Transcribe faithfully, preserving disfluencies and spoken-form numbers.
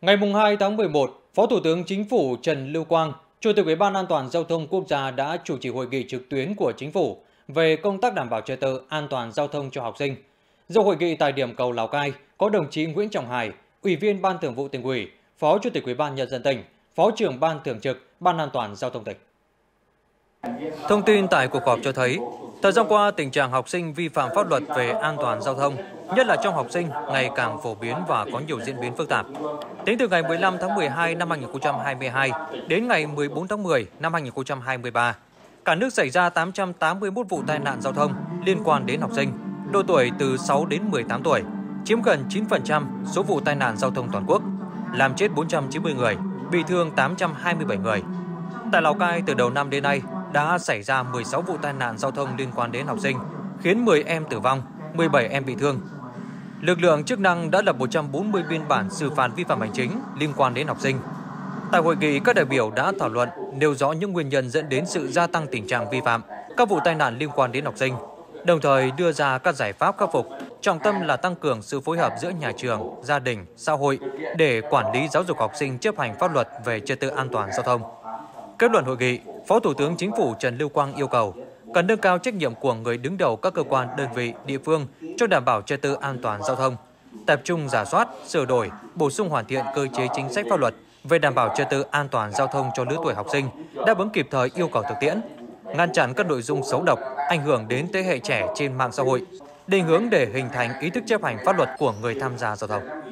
Ngày hai tháng mười một, Phó Thủ tướng Chính phủ Trần Lưu Quang, Chủ tịch Ủy ban An toàn Giao thông Quốc gia đã chủ trì hội nghị trực tuyến của Chính phủ về công tác đảm bảo trật tự an toàn giao thông cho học sinh. Dự hội nghị tại điểm cầu Lào Cai có đồng chí Nguyễn Trọng Hải, Ủy viên Ban Thường vụ Tỉnh ủy, Phó Chủ tịch Ủy ban Nhân dân tỉnh, Phó trưởng Ban Thường trực Ban An toàn Giao thông tỉnh. Thông tin tại cuộc họp cho thấy, thời gian qua tình trạng học sinh vi phạm pháp luật về an toàn giao thông, nhất là trong học sinh, ngày càng phổ biến và có nhiều diễn biến phức tạp. Tính từ ngày mười lăm tháng mười hai năm hai nghìn không trăm hai mươi hai đến ngày mười bốn tháng mười năm hai nghìn không trăm hai mươi ba, cả nước xảy ra tám trăm tám mươi mốt vụ tai nạn giao thông liên quan đến học sinh, độ tuổi từ sáu đến mười tám tuổi, chiếm gần chín phần trăm số vụ tai nạn giao thông toàn quốc, làm chết bốn trăm chín mươi người, bị thương tám trăm hai mươi bảy người. Tại Lào Cai, từ đầu năm đến nay, đã xảy ra mười sáu vụ tai nạn giao thông liên quan đến học sinh, khiến mười em tử vong, mười bảy em bị thương. Lực lượng chức năng đã lập một trăm bốn mươi biên bản xử phạt vi phạm hành chính liên quan đến học sinh. Tại hội nghị, các đại biểu đã thảo luận nêu rõ những nguyên nhân dẫn đến sự gia tăng tình trạng vi phạm, các vụ tai nạn liên quan đến học sinh, đồng thời đưa ra các giải pháp khắc phục, trọng tâm là tăng cường sự phối hợp giữa nhà trường, gia đình, xã hội để quản lý giáo dục học sinh chấp hành pháp luật về trật tự an toàn giao thông. Kết luận hội nghị, Phó Thủ tướng Chính phủ Trần Lưu Quang yêu cầu cần nâng cao trách nhiệm của người đứng đầu các cơ quan, đơn vị, địa phương cho đảm bảo trật tự an toàn giao thông, tập trung rà soát, sửa đổi, bổ sung hoàn thiện cơ chế chính sách pháp luật về đảm bảo trật tự an toàn giao thông cho lứa tuổi học sinh, đáp ứng kịp thời yêu cầu thực tiễn, ngăn chặn các nội dung xấu độc ảnh hưởng đến thế hệ trẻ trên mạng xã hội, định hướng để hình thành ý thức chấp hành pháp luật của người tham gia giao thông.